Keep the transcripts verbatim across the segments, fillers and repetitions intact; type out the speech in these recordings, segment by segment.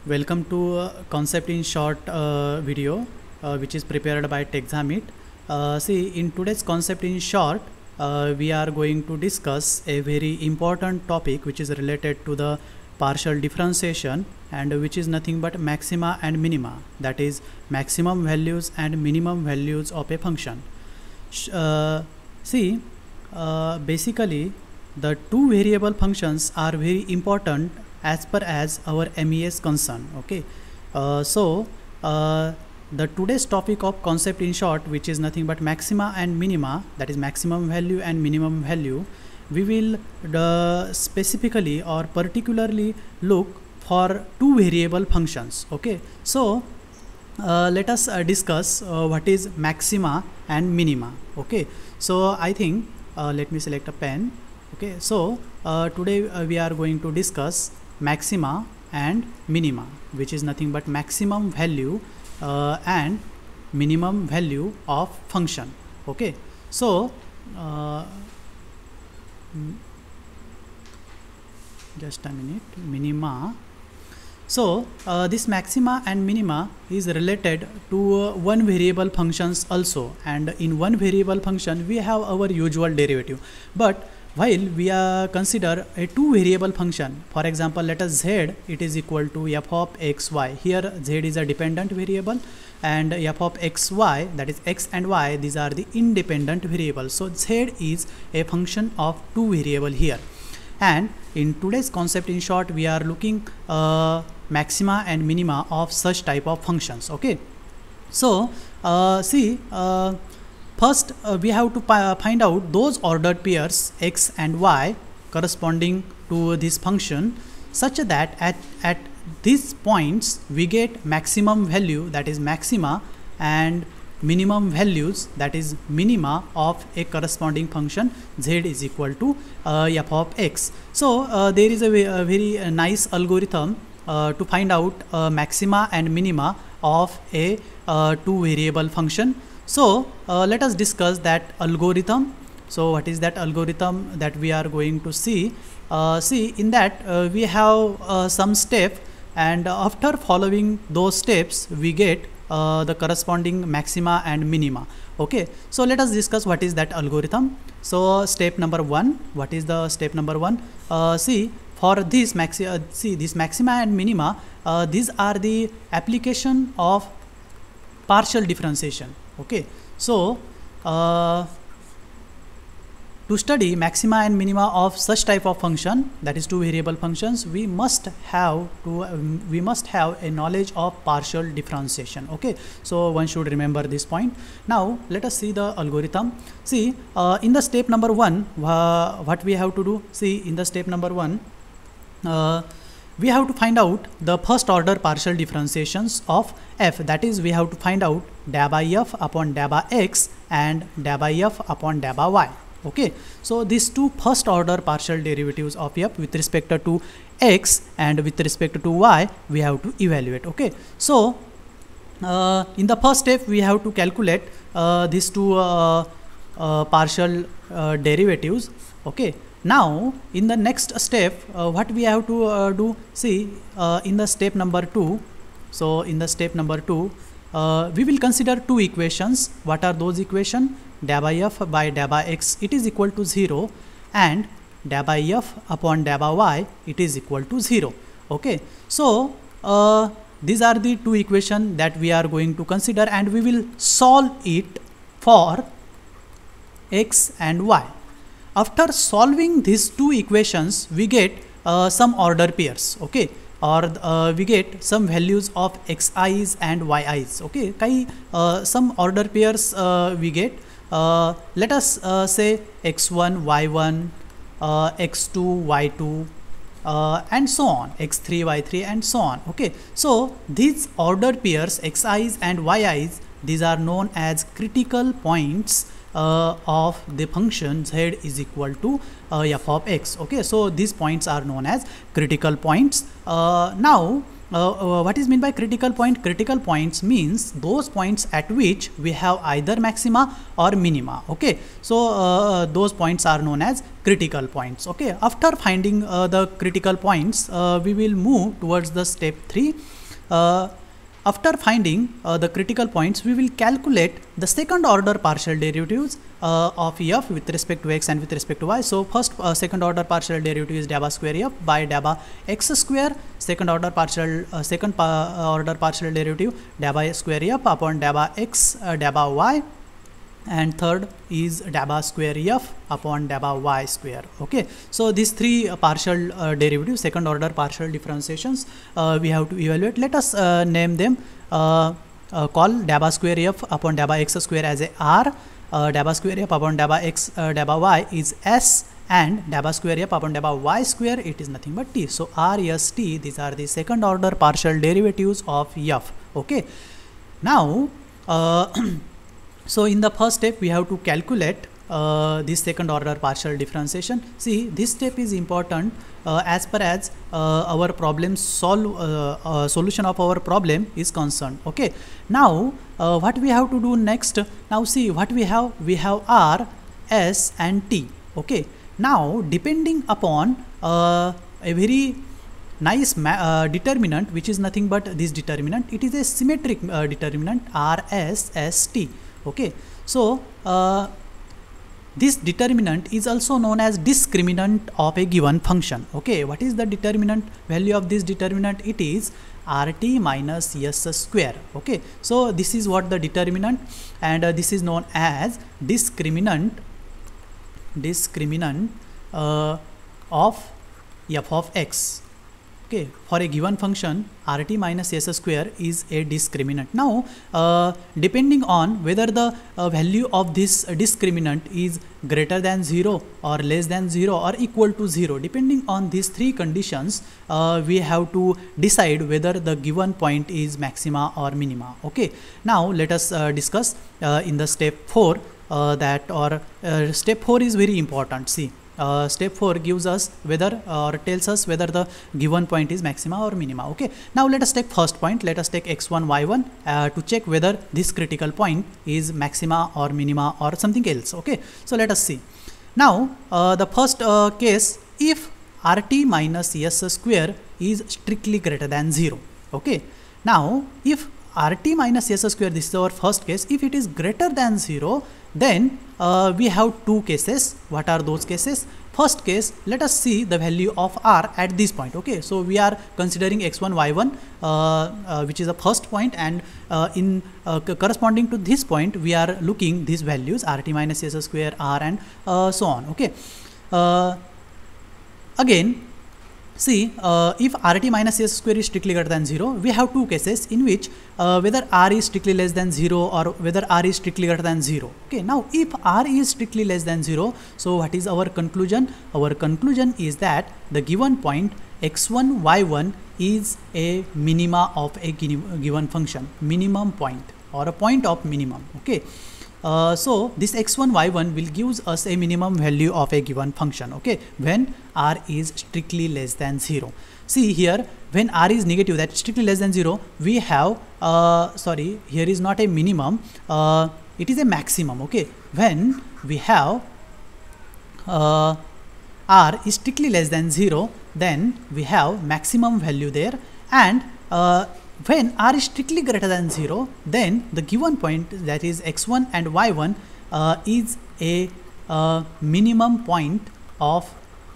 Welcome to uh, Concept in Short uh, video uh, which is prepared by Texamit. Uh, see, in today's Concept in Short uh, we are going to discuss a very important topic which is related to the partial differentiation and which is nothing but maxima and minima, that is maximum values and minimum values of a function. Uh, see, uh, basically the two variable functions are very important as per as our M E S concern. Okay, uh, so uh, the today's topic of concept in short, which is nothing but maxima and minima, that is maximum value and minimum value, we will uh, specifically or particularly look for two variable functions. Okay, so uh, let us uh, discuss uh, what is maxima and minima. Okay, so I think uh, let me select a pen. Okay, so uh, today uh, we are going to discuss maxima and minima, which is nothing but maximum value uh, and minimum value of function. Okay, so uh, just a minute, minima. So uh, this maxima and minima is related to uh, one variable functions also, and in one variable function we have our usual derivative. But while we uh, consider a two variable function, for example let us z, it is equal to f of xy. Here z is a dependent variable and f of xy, that is x and y, these are the independent variables. So z is a function of two variable here. And in today's concept in short we are looking uh, maxima and minima of such type of functions. Okay, so uh, see uh, first uh, we have to find out those ordered pairs x and y corresponding to this function, such that at, at these points we get maximum value, that is maxima, and minimum values, that is minima, of a corresponding function z is equal to uh, f of x. So uh, there is a, a very uh, nice algorithm uh, to find out uh, maxima and minima of a uh, two variable function. So uh, let us discuss that algorithm. So what is that algorithm that we are going to see? Uh, see, in that uh, we have uh, some step, and after following those steps we get uh, the corresponding maxima and minima. Okay, so let us discuss what is that algorithm. So step number one, what is the step number one? Uh, see, for this maxi uh, see this maxima and minima, uh, these are the application of partial differentiation. Okay, so uh, to study maxima and minima of such type of function, that is two variable functions, we must have to um, we must have a knowledge of partial differentiation. Okay, so one should remember this point. Now let us see the algorithm. See, uh, in the step number one, uh, what we have to do? See, in the step number one, uh, we have to find out the first order partial differentiations of f, that is we have to find out da by f upon da by x and da by f upon da by y. Okay, so these two first order partial derivatives of f with respect to x and with respect to y we have to evaluate. Okay, so uh, in the first step we have to calculate uh, these two uh, uh, partial uh, derivatives. Okay, now in the next step uh, what we have to uh, do? See, uh, in the step number two, so in the step number two uh, we will consider two equations. What are those equations? Da by f by da by x, it is equal to zero, and da by f upon da by y, it is equal to zero. Okay, so uh, these are the two equations that we are going to consider, and we will solve it for x and y. After solving these two equations we get uh, some order pairs. Okay, or uh, we get some values of xi's and yi's. Okay, kai, uh, some order pairs uh, we get. Uh, let us uh, say x one, y one, uh, x two, y two, uh, and so on, x three, y three, and so on. Okay, so these ordered pairs xi's and yi's, these are known as critical points uh, of the function z is equal to uh, f of x. Okay, so these points are known as critical points. Uh, now uh, uh, what is meant by critical point? Critical points means those points at which we have either maxima or minima. Okay, so uh, those points are known as critical points. Okay, after finding uh, the critical points, uh, we will move towards the step three. Uh, After finding uh, the critical points, we will calculate the second order partial derivatives uh, of f with respect to x and with respect to y. So first uh, second order partial derivative is dabba square f by dabba x square. Second order partial uh, second pa order partial derivative dabba square f upon dabba x uh, dabba y. And third is dabba square f upon dabba y square. Okay, so these three uh, partial uh, derivatives, second order partial differentiations, uh, we have to evaluate. Let us uh, name them. Uh, uh, call dabba square f upon dabba x square as a r, uh, dabba square f upon dabba x uh, dabba y is s, and dabba square f upon dabba y square, it is nothing but t. So r, s, t, these are the second order partial derivatives of f. Okay, now uh, so in the first step we have to calculate uh, this second order partial differentiation. See, this step is important uh, as per as uh, our problem solve uh, uh, solution of our problem is concerned. Okay, now uh, what we have to do next? Now see what we have. We have r, s and t. Okay, now depending upon uh, a very nice uh, determinant, which is nothing but this determinant, it is a symmetric uh, determinant r, s, s, t. Okay, so uh, this determinant is also known as discriminant of a given function. Okay, what is the determinant value of this determinant? It is rt minus s square. Okay, so this is what the determinant, and uh, this is known as discriminant discriminant uh, of f of x. Okay, for a given function, rt minus s square is a discriminant. Now, uh, depending on whether the uh, value of this uh, discriminant is greater than zero or less than zero or equal to zero, depending on these three conditions, uh, we have to decide whether the given point is maxima or minima. Okay, now let us uh, discuss uh, in the step four uh, that or uh, step four is very important. See. Uh, step four gives us whether uh, or tells us whether the given point is maxima or minima. Okay, now let us take first point. Let us take x one, y one uh, to check whether this critical point is maxima or minima or something else. Okay, so let us see. Now uh, the first uh, case, if rt minus s square is strictly greater than zero. Okay, now if rt minus s square, this is our first case, if it is greater than zero, then uh, we have two cases. What are those cases? First case, let us see the value of r at this point. Okay, so we are considering x one, y one, uh, uh, which is the first point, and uh, in uh, corresponding to this point, we are looking these values rt minus s square, r, and uh, so on. Okay, uh, again, see, uh, if rt minus s square is strictly greater than zero, we have two cases in which uh, whether r is strictly less than zero or whether r is strictly greater than zero. Okay, now if r is strictly less than zero, so what is our conclusion? Our conclusion is that the given point x one, y one is a minima of a given function, minimum point or a point of minimum. Okay. Uh, so this x one, y one will gives us a minimum value of a given function. Okay, when r is strictly less than zero. See here, when r is negative, that is strictly less than zero, we have uh, sorry, here is not a minimum, uh, it is a maximum. Okay, when we have uh, r is strictly less than zero, then we have maximum value there, and uh, when r is strictly greater than zero, then the given point, that is x one and y one, uh, is a uh, minimum point of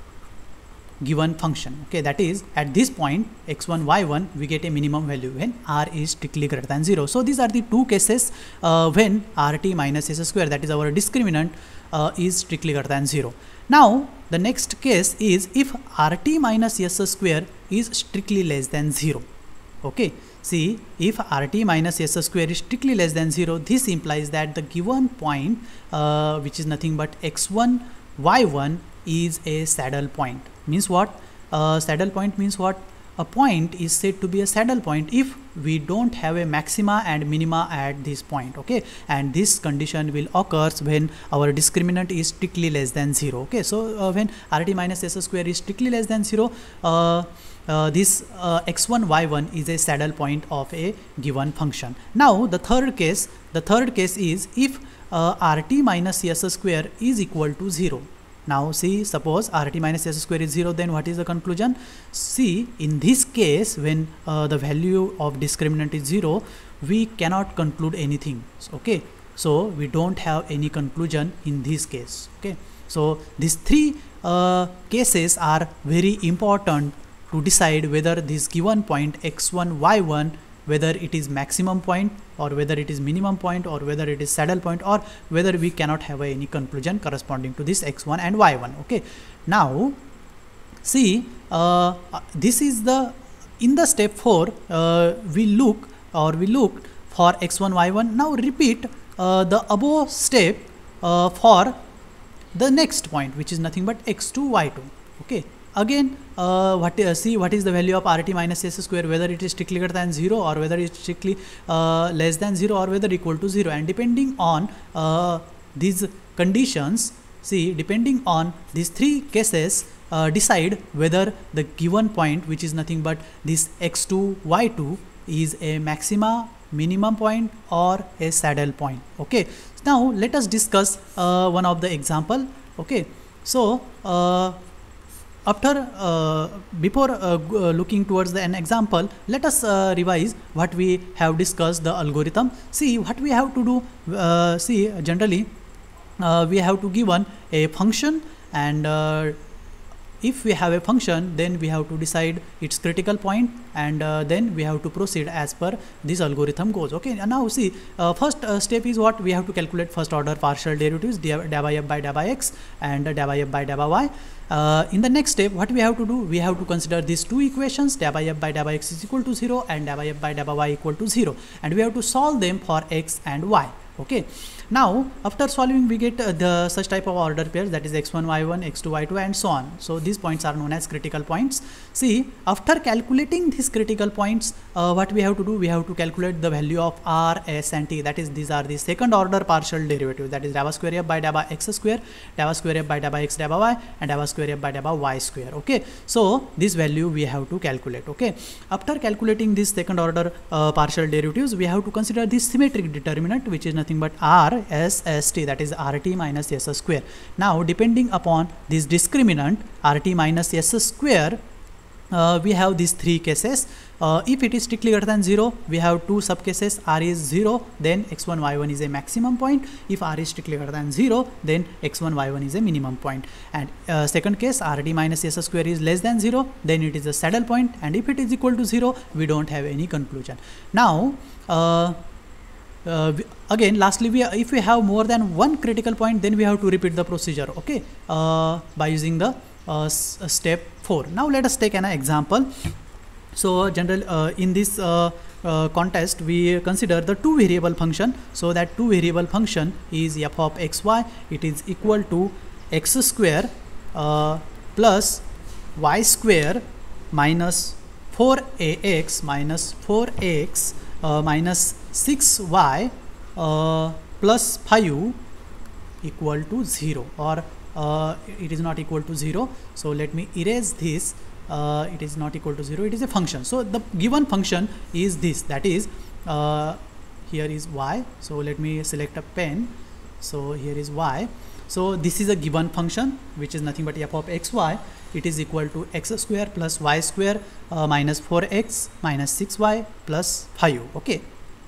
given function. Okay, that is at this point x one, y one, we get a minimum value when r is strictly greater than zero. So these are the two cases uh, when rt minus s square, that is our discriminant, uh, is strictly greater than zero. Now the next case is if rt minus s square is strictly less than zero. Okay, see, if rt minus s square is strictly less than zero, this implies that the given point, uh, which is nothing but x one, y one, is a saddle point. Means what? Uh, saddle point means what? a point is said to be a saddle point if we don't have a maxima and minima at this point. Okay, and this condition will occurs when our discriminant is strictly less than zero. Okay, so uh, when rt minus s square is strictly less than zero, uh, uh, this uh, x one y one is a saddle point of a given function. Now the third case, the third case is if uh, rt minus s square is equal to zero. Now see, suppose rt minus s square is zero, then what is the conclusion? See, in this case, when uh, the value of discriminant is zero, we cannot conclude anything. Okay, so we don't have any conclusion in this case. Okay, so these three uh, cases are very important to decide whether this given point x one y one, whether it is maximum point or whether it is minimum point or whether it is saddle point or whether we cannot have any conclusion corresponding to this x one and y one. Okay, now see, uh, this is the, in the step four uh, we look or we looked for x one y one. Now repeat uh, the above step uh, for the next point, which is nothing but x two y two. Okay, again uh, what uh, see what is the value of rt minus s square, whether it is strictly greater than zero or whether it is strictly uh, less than zero or whether equal to zero, and depending on uh, these conditions, see, depending on these three cases, uh, decide whether the given point, which is nothing but this x two y two, is a maxima, minimum point or a saddle point. Okay, now let us discuss uh, one of the example. Okay, so uh, after uh, before uh, uh, looking towards the an example, let us uh, revise what we have discussed, the algorithm. See, what we have to do, uh, see, generally uh, we have to given a function, and uh, if we have a function, then we have to decide its critical point, and uh, then we have to proceed as per this algorithm goes. Okay, and now see, uh, first uh, step is what we have to calculate first order partial derivatives, del by f by del by x and del by f by del by y. Uh, in the next step, what we have to do, we have to consider these two equations, del by f by del by x is equal to zero and del by f by del by y equal to zero, and we have to solve them for x and y. Okay, now after solving we get uh, the such type of order pairs, that is x one y one, x two y two, and so on. So these points are known as critical points. See, after calculating these critical points, uh, what we have to do, we have to calculate the value of r, s and t, that is these are the second order partial derivatives, that is del square f by del by x square, del square f by del by x del by y, and del square f by del by y square. Okay, so this value we have to calculate. Okay, after calculating this second order uh, partial derivatives, we have to consider this symmetric determinant, which is nothing but r, s, s, t, that is rt minus s square. Now depending upon this discriminant rt minus s square, uh, we have these three cases. Uh, if it is strictly greater than zero, we have two sub cases. R is zero, then x one y one is a maximum point. If r is strictly greater than zero, then x one y one is a minimum point. And uh, second case, rt minus s square is less than zero, then it is a saddle point, and if it is equal to zero, we don't have any conclusion. Now uh, Uh, we, again lastly, we if we have more than one critical point, then we have to repeat the procedure. Okay, uh, by using the uh, step four. Now let us take an example. So general uh, in this uh, uh, context, we consider the two variable function. So that two variable function is f of xy. It is equal to x square uh, plus y square minus four a x minus four x uh, minus six y uh, plus five equal to zero, or uh, it is not equal to zero. So let me erase this. Uh, it is not equal to zero, it is a function. So the given function is this, that is uh, here is y. So let me select a pen. So here is y. So this is a given function, which is nothing but f of xy. It is equal to x square plus y square uh, minus four x minus six y plus five. Okay,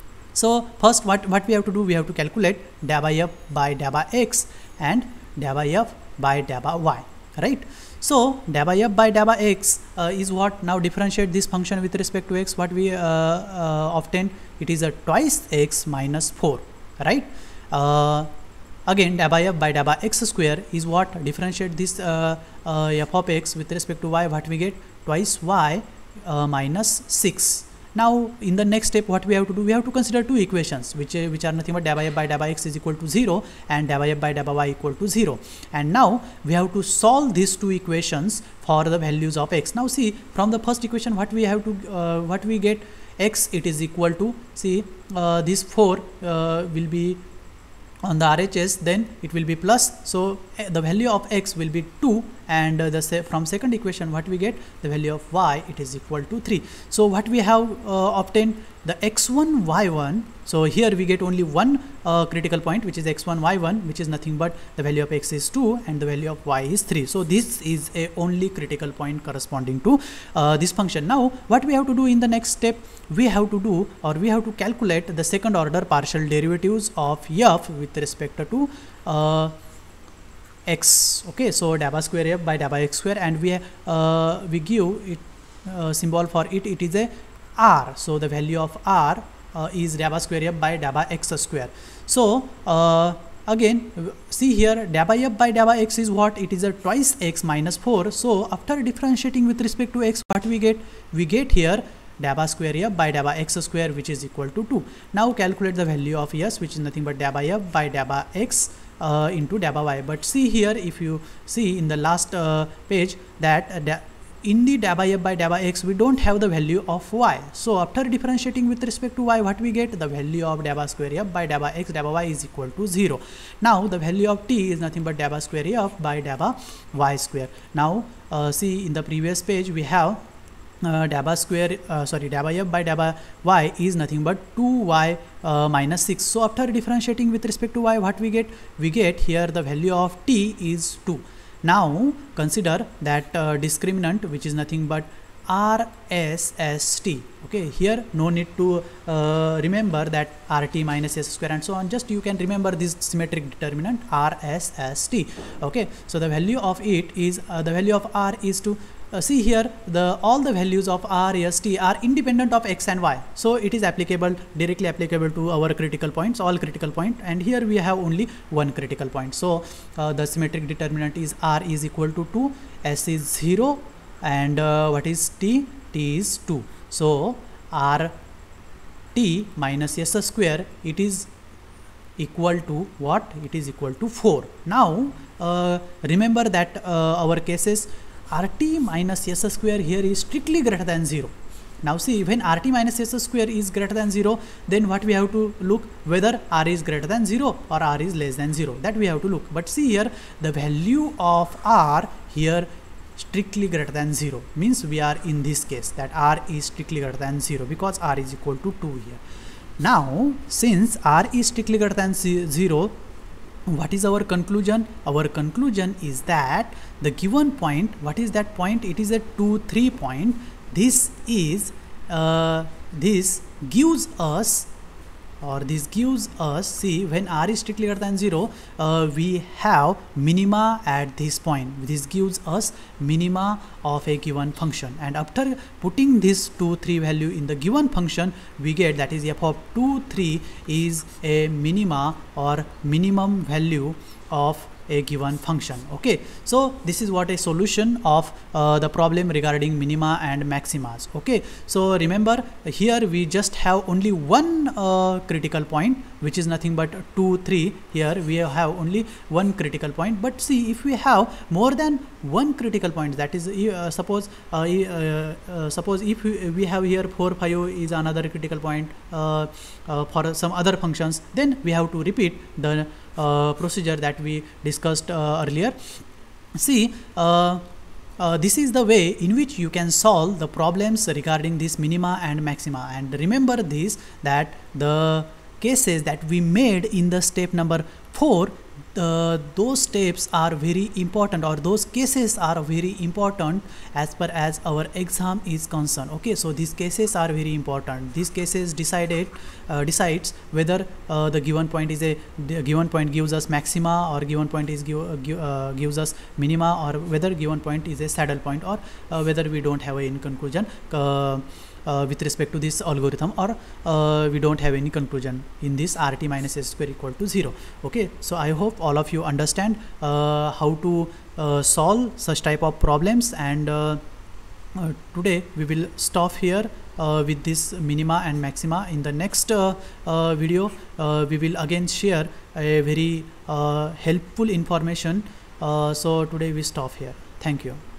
so first what what we have to do, we have to calculate del by f by del by x and del by f by del by y, right? So del by f by del by x uh, is what? Now differentiate this function with respect to x. What we uh, uh, obtain, it is a twice x minus four, right? Uh, again del by f by del by x square is what? Differentiate this uh, uh, f of x with respect to y. What we get? Twice y uh, minus six, Now in the next step, what we have to do, we have to consider two equations which uh, which are nothing but dabba f by dabba x is equal to zero and dabba f by dabba y equal to zero. And now we have to solve these two equations for the values of x. Now see, from the first equation, what we have to uh, what we get, x, it is equal to, see, uh, this four uh, will be on the R H S, then it will be plus, so uh, the value of x will be two, and uh, the se from second equation what we get, the value of y, it is equal to three. So what we have uh, obtained, the x one y one, so here we get only one uh, critical point, which is x one y one, which is nothing but the value of x is two and the value of y is three. So this is a only critical point corresponding to uh, this function. Now what we have to do in the next step, we have to do, or we have to calculate the second order partial derivatives of f with respect to uh, x. Okay, so dabba square f by dabba x square, and we uh, we give it uh, symbol for it, it is a r. So the value of r uh, is dabba square f by dabba x square. So uh, again, see here, dabba f by dabba x is what? It is a twice x minus four. So after differentiating with respect to x, what we get? We get here dabba square f by dabba x square, which is equal to two. Now calculate the value of s, which is nothing but dabba f by dabba x uh, into dabba y. But see here, if you see in the last uh, page, that uh, da in the dabba f by dabba x, we don't have the value of y. So after differentiating with respect to y, what we get? The value of dabba square f by dabba x dabba y is equal to zero. Now the value of t is nothing but dabba square f by dabba y square. Now uh, see, in the previous page we have Uh, dabba square uh, sorry dabba f by dabba y is nothing but two y uh, minus six. So after differentiating with respect to y, what we get? We get here the value of t is two. Now consider that uh, discriminant, which is nothing but r s s t. Okay, here no need to uh, remember that rt minus s square and so on, just you can remember this symmetric determinant r s s t. Okay, so the value of it is uh, the value of r is to Uh, see here, the all the values of r, s, t are independent of x and y, so it is applicable, directly applicable to our critical points, all critical point, and here we have only one critical point. So uh, the symmetric determinant is r is equal to two, s is zero, and uh, what is t? T is two. So r t minus s square, it is equal to what? It is equal to four. Now uh, remember that uh, our cases, rt minus s square here is strictly greater than zero. Now see, when rt minus s square is greater than zero, then what we have to look, whether r is greater than zero or r is less than zero, that we have to look. But see here, the value of r here strictly greater than zero, means we are in this case that r is strictly greater than zero, because r is equal to two here. Now since r is strictly greater than zero, what is our conclusion? Our conclusion is that the given point, what is that point? It is a two three point. This is uh, this gives us, or this gives us, see, when r is strictly greater than zero, uh, we have minima at this point. This gives us minima of a given function, and after putting this two three value in the given function, we get that is f of two three is a minima or minimum value of a given function. Okay, so this is what a solution of uh, the problem regarding minima and maximas. Okay, so remember, here we just have only one uh, critical point, which is nothing but two three. Here we have only one critical point, but see, if we have more than one critical point, that is uh, suppose uh, uh, uh, suppose if we, we have here four five is another critical point uh, uh, for some other functions, then we have to repeat the uh, procedure that we discussed uh, earlier. See, uh, uh, this is the way in which you can solve the problems regarding this minima and maxima. And remember this, that the cases that we made in the step number four, uh, those steps are very important, or those cases are very important as per as our exam is concerned. Okay, so these cases are very important. These cases decided uh, decides whether uh, the given point is a the given point gives us maxima, or given point is give, uh, give, uh, gives us minima, or whether given point is a saddle point, or uh, whether we don't have a in conclusion uh, Uh, with respect to this algorithm, or uh, we don't have any conclusion in this rt minus s square equal to zero. Okay, so I hope all of you understand uh, how to uh, solve such type of problems, and uh, uh, today we will stop here uh, with this minima and maxima. In the next uh, uh, video uh, we will again share a very uh, helpful information. Uh, so today we stop here. Thank you.